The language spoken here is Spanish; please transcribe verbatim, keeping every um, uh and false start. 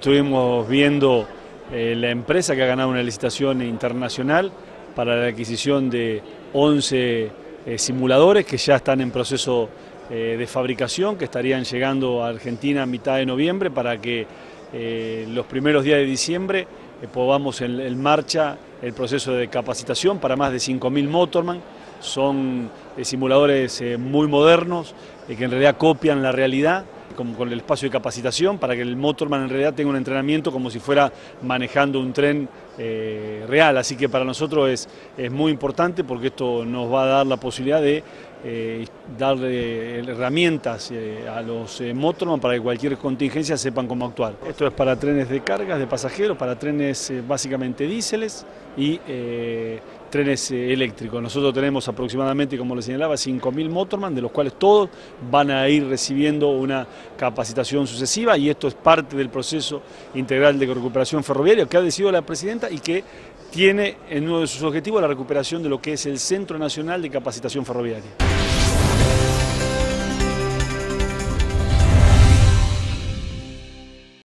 Estuvimos viendo eh, la empresa que ha ganado una licitación internacional para la adquisición de once eh, simuladores que ya están en proceso eh, de fabricación, que estarían llegando a Argentina a mitad de noviembre para que eh, los primeros días de diciembre eh, podamos en, en marcha el proceso de capacitación para más de cinco mil motorman. Son eh, simuladores eh, muy modernos eh, que en realidad copian la realidad, Con, con el espacio de capacitación para que el motorman en realidad tenga un entrenamiento como si fuera manejando un tren eh, real. Así que para nosotros es, es muy importante porque esto nos va a dar la posibilidad de eh, darle herramientas eh, a los eh, motorman para que cualquier contingencia sepan cómo actuar. Esto es para trenes de cargas, de pasajeros, para trenes eh, básicamente diéseles y eh, trenes eh, eléctricos. Nosotros tenemos aproximadamente, como les señalaba, cinco mil motorman, de los cuales todos van a ir recibiendo una capacitación sucesiva, y esto es parte del proceso integral de recuperación ferroviaria que ha decidido la presidenta y que tiene en uno de sus objetivos la recuperación de lo que es el Centro Nacional de Capacitación Ferroviaria.